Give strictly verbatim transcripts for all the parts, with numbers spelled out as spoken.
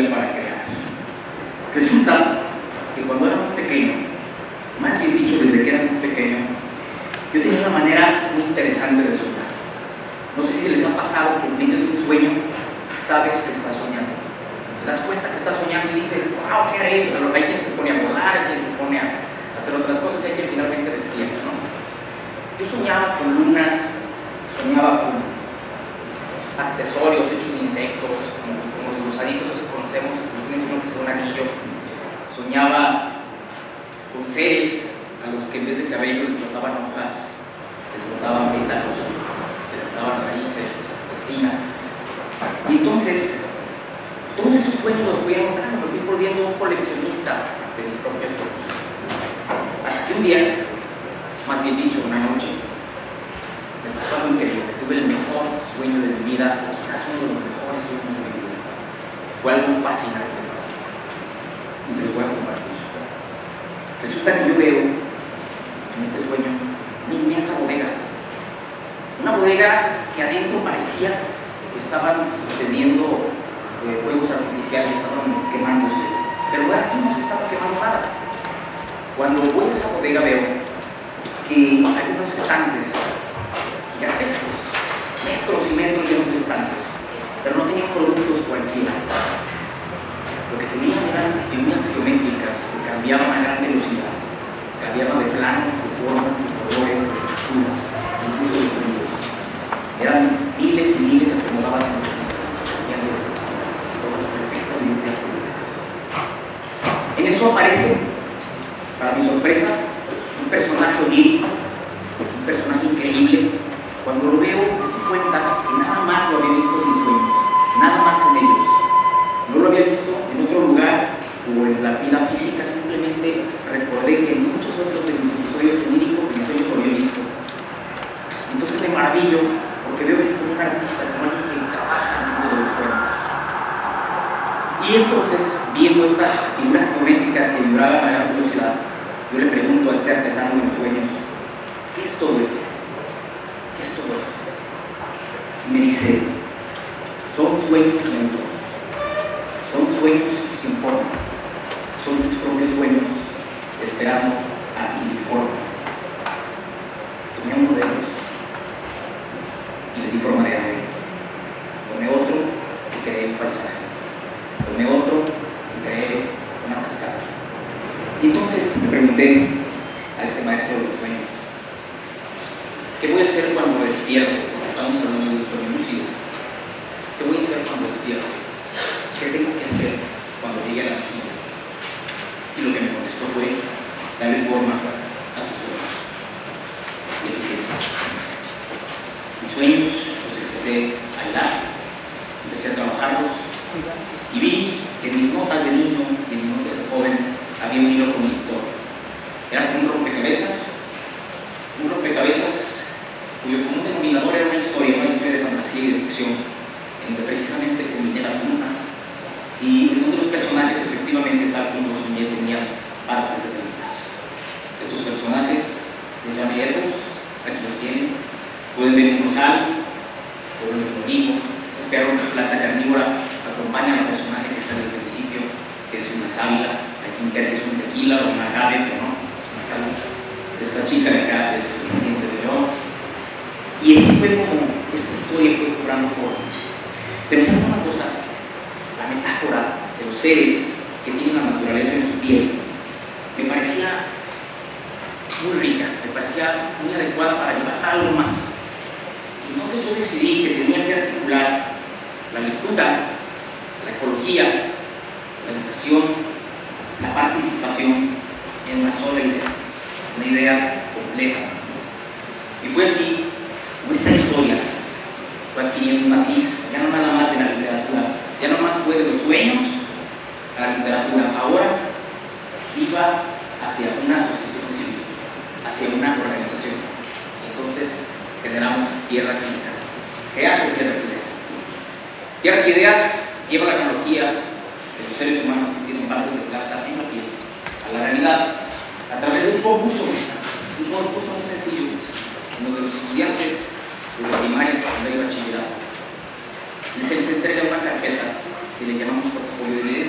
historia para crear. Resulta que cuando era muy pequeño, más bien dicho, desde que era muy pequeño, yo tenía una manera muy interesante de soñar. No sé si les ha pasado que en medio de un sueño sabes que estás soñando. Te das cuenta que estás soñando y dices, wow, ¿qué haré? Pero hay quien se pone a volar, hay quien se pone a hacer otras cosas y hay quien finalmente despierta, ¿no? Yo soñaba con lunas, soñaba con accesorios hechos de insectos, como, como los gusanitos, eso conocemos, tienes uno que sea un anillo. Soñaba con seres a los que en vez de cabello les brotaban hojas, les brotaban pétalos, les brotaban raíces, espinas. Y entonces, todos esos sueños los fui anotando, me fui volviendo un coleccionista de mis propios sueños. Hasta que un día, más bien dicho, una noche, me pasó algo increíble. Tuve el mejor sueño de mi vida, quizás uno de los mejores sueños de mi vida. Fue algo fascinante para mí. Y se los voy a compartir. Resulta que yo veo en este sueño una inmensa bodega. Una bodega que adentro parecía que estaban sucediendo eh, fuegos artificiales, estaban quemándose. Pero ahora sí no se estaba quemando nada. Cuando voy a esa bodega veo que hay unos estantes gigantescos, metros y metros llenos de estantes, pero no tenían productos cualquiera. Lo que tenían eran líneas geométricas que cambiaban a gran velocidad, cambiaban de planos, de formas, de colores, de texturas, incluso de sonidos. Eran miles y miles acomodadas en piezas, cambiando de texturas, todas perfectamente de acuerdo. En eso aparece, para mi sorpresa, un personaje onírico, un personaje increíble. Cuando lo veo, me doy cuenta que nada más lo había visto en mis sueños, nada más en ellos. No lo había visto en otro lugar o en la vida física, simplemente recordé que en muchos otros de mis episodios oníricos, de mis sueños lo había visto. Entonces me maravillo porque veo que es como un artista, como alguien que trabaja en el mundo de los sueños. Y entonces, viendo estas figuras geométricas que vibraban a gran velocidad, yo le pregunto a este artesano de los sueños, ¿qué es todo esto? ¿Qué es todo esto? Y me dice, son sueños lentos, son sueños sin forma, son tus propios sueños esperando a ti forma. Tomé uno de ellos y le di forma de ave. Tomé otro y creé un paisaje. Tomé otro y creé una cascada. Y entonces me pregunté a este maestro de los sueños, ¿qué voy a hacer cuando despierto? Porque estamos hablando de un sueño lúcido. ¿Qué voy a hacer cuando despierto? ¿Qué tengo que hacer cuando llegue a la vigilia? Y lo que me contestó fue, darle forma a tus sueños. Y le dije, mis sueños los empecé a hilar, empecé a trabajarlos y vi que en mis notas de niño y en mis notas de joven había un hilo conductor. Era como un rompecabezas, un rompecabezas cuyo común denominador era una historia, una historia de fantasía y de ficción, en donde precisamente combiné las lunas y en donde los personajes efectivamente, tal como los soñé, tenían partes de lunas. Estos personajes les llamé Eros, aquí los tienen, pueden ver un rosal, pueden ver un olivo, ese perro de planta carnívora acompaña al personaje que sale al principio, que es una sábila, hay quien cree que es un tequila o un agave, pero no, es una sábila. Esta chica de acá es un diente de león. Y así fue como esta historia fue cobrando forma. Pero ¿saben una cosa? La metáfora de los seres que tienen la naturaleza en su piel me parecía muy rica, me parecía muy adecuada para llevar algo más. Entonces yo decidí que tenía que articular la lectura, la ecología, la educación, la participación en una sola idea, una idea completa. Y fue así como esta historia fue adquiriendo un matiz, ya no nada más de la literatura, ya no más fue de los sueños a la literatura, ahora iba hacia una asociación civil, hacia una organización. Entonces generamos Tierra Quidea. ¿Qué hace Tierra Quidea? Tierra Quidea lleva la analogía de los seres humanos que tienen partes de plata en la piel a la realidad a través de un concurso, un concurso muy sencillo, en donde los estudiantes desde primaria, secundaria y bachillerato les se entrega una carpeta que le llamamos portafolio de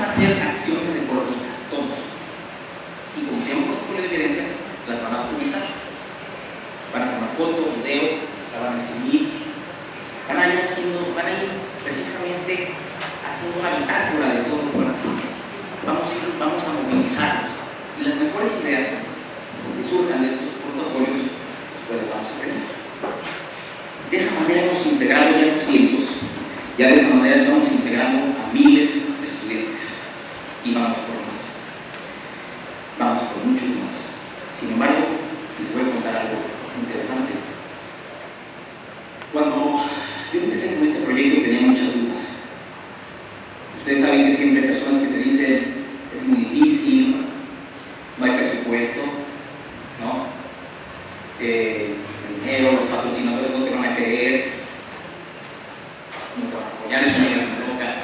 van a hacer acciones ecológicas, todos. Y como se llama un portafolio de evidencias, las van a publicar. Van a tomar foto, video, la van a escribir, van a ir haciendo, van a ir precisamente haciendo una bitácora de todo lo que van haciendo. Vamos a, ir, vamos a movilizarlos. Y las mejores ideas que surjan de estos portafolios, pues las vamos a aprender. De esa manera hemos integrado ya los cientos, ya de esa manera estamos integrando a miles de estudiantes. Y vamos por más. Vamos por muchos más. Sin embargo, les voy a contar algo interesante. Cuando yo empecé con este proyecto tenía muchas dudas. Ustedes saben que siempre hay personas que te dicen es muy difícil, no hay presupuesto, ¿no? Eh, el dinero, los patrocinadores no te van a querer, no te van a apoyar, es una idea de boca.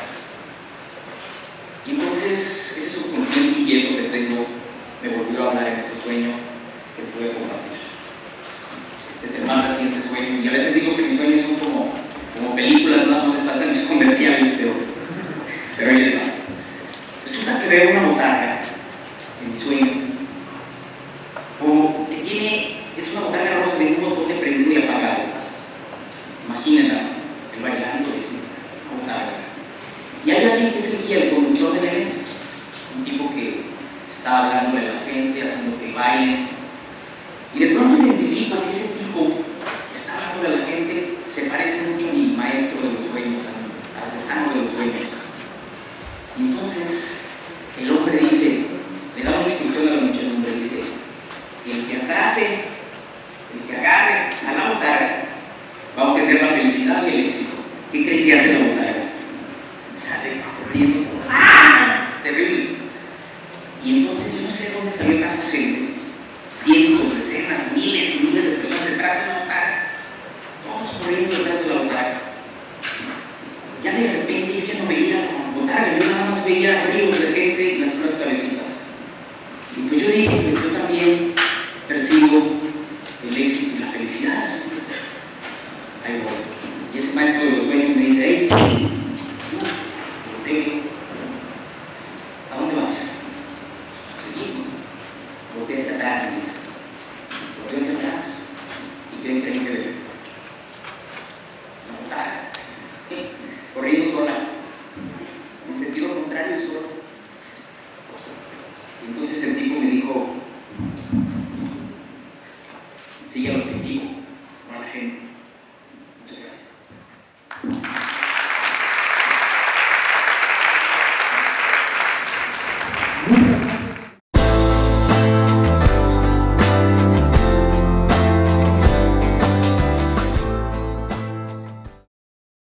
Y entonces ese subconsciente inquieto que tengo me volvió a hablar en otro sueño que pude compartir. Este es el más reciente sueño, y a veces digo que mis sueños son como, como películas, no, no les faltan mis comerciales, pero, pero ahí les va. Resulta que veo una botarga en mi sueño, como que tiene, es una botarga roja de un botón de prendido y apagado. Imagínenla, él bailando, es una botarga. Y hay alguien que es el guía, el conductor del evento, un tipo que está hablando de la gente, haciendo que bailen. Y de pronto identifico que ese tipo que está hablando de la gente se parece mucho a mi maestro de los sueños, al artesano de los sueños. Y entonces el hombre dice, le da una instrucción a la muchedumbre, dice, el que atrape, el que agarre a la botarga, va a obtener la felicidad y el éxito. ¿Qué creen que hace la botarga? Sale corriendo. ¡Ah! Terrible. Y entonces yo no sé de dónde salió tanta gente, cientos, decenas, miles y miles de personas detrás de la botarga, todos corriendo detrás de la botarga. Ya de repente yo ya no veía la botarga, yo nada más veía ríos de gente y las puras cabecitas. Y pues yo dije, pues yo también percibo el éxito y la felicidad. Ahí voy. Y ese maestro de los sueños me dice, hey, ¿a dónde vas? Seguimos. Voltea hacia atrás, me dice. Voltea hacia atrás. ¿Y qué creen que ve? La botarga. Corriendo sola. En sentido contrario, sola. Y entonces el tipo me dijo, sigue el objetivo, no a la gente. Muchas gracias.